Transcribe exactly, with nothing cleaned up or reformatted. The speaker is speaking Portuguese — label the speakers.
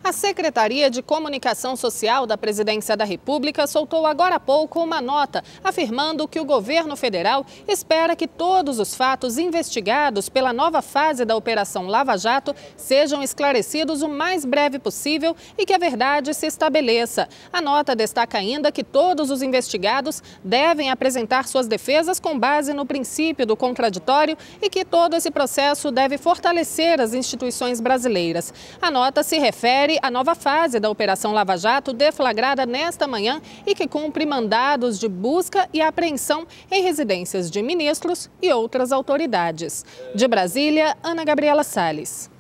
Speaker 1: A Secretaria de Comunicação Social da Presidência da República soltou agora há pouco uma nota afirmando que o governo federal espera que todos os fatos investigados pela nova fase da Operação Lava Jato sejam esclarecidos o mais breve possível e que a verdade se estabeleça. A nota destaca ainda que todos os investigados devem apresentar suas defesas com base no princípio do contraditório e que todo esse processo deve fortalecer as instituições brasileiras. A nota se refere a nova fase da Operação Lava Jato, deflagrada nesta manhã e que cumpre mandados de busca e apreensão em residências de ministros e outras autoridades. De Brasília, Ana Gabriela Salles.